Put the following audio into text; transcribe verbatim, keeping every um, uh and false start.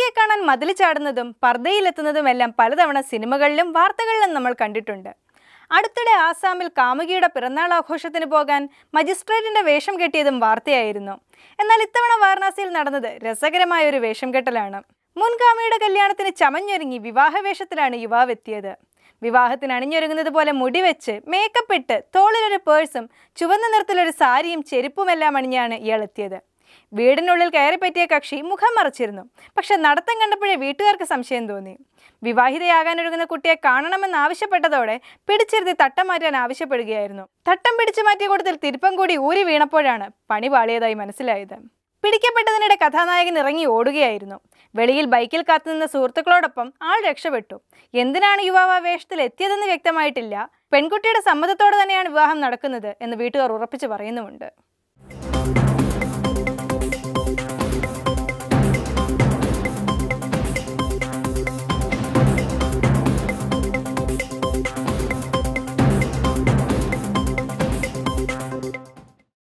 കുട്ടിയെ കാണാൻ മതിൽ ചാടുന്നതും പർദ്ദയിലെത്തുന്നതുമെല്ലാം പലതവണ സിനിമകളിലും വാർത്തകളിലും നമ്മൾ കണ്ടിട്ടുണ്ട്. അടുത്തിടെ ആസാമിൽ കാമുകിയുടെ പിറന്നാൾ ആഘോഷത്തിന് പോകാൻ മജിസ്ട്രേറ്റിന്റെ വേഷം കെട്ടിയതും വാർത്തയായിരുന്നു. എന്നാൽ ഇത്തവണ വാരണാസിയിൽ നടന്നത് രസകരമായ ഒരു വേഷം കെട്ടലാണ്. മുൻകാമിയുടെ കല്യാണത്തിന് ചമഞ്ഞൊരുങ്ങി വിവാഹവേഷത്തിലാണ് യുവാവ് എത്തിയത്. വിവാഹത്തിന് അണിഞ്ഞൊരുങ്ങുന്നത് പോലെ മുടിവെച്ച് മേക്കപ്പ് ഇട്ട് തോളിലൊരു പേഴ്സും ചുവന്ന നിറത്തിലൊരു സാരിയും ചെരുപ്പുമെല്ലാം അണിഞ്ഞാണ് ഇയാൾ എത്തിയത്. വീടിനുള്ളിൽ കയറിപ്പറ്റിയ കക്ഷി മുഖം മറച്ചിരുന്നു. പക്ഷെ നടത്തം കണ്ടപ്പോഴേ വീട്ടുകാർക്ക് സംശയം തോന്നി. വിവാഹിതയാകാനൊരുങ്ങുന്ന കുട്ടിയെ കാണണമെന്ന് ആവശ്യപ്പെട്ടതോടെ പിടിച്ചിരുത്തി തട്ടം മാറ്റാൻ ആവശ്യപ്പെടുകയായിരുന്നു. തട്ടം പിടിച്ചു മാറ്റിയ കൂട്ടത്തിൽ തിരുപ്പം കൂടി ഊരി വീണപ്പോഴാണ് പണി പാളിയതായി മനസ്സിലായത്. പിടിക്കപ്പെട്ടതിനിടെ കഥാനായകൻ ഇറങ്ങി ഓടുകയായിരുന്നു. വെളിയിൽ ബൈക്കിൽ കാത്തുനിന്ന സുഹൃത്തുക്കളോടൊപ്പം ആൾ രക്ഷപ്പെട്ടു. എന്തിനാണ് യുവാവ് ആ വേഷത്തിൽ എത്തിയതെന്ന് വ്യക്തമായിട്ടില്ല. പെൺകുട്ടിയുടെ സമ്മതത്തോടെ തന്നെയാണ് വിവാഹം നടക്കുന്നത് എന്ന് വീട്ടുകാർ ഉറപ്പിച്ചു പറയുന്നുമുണ്ട്.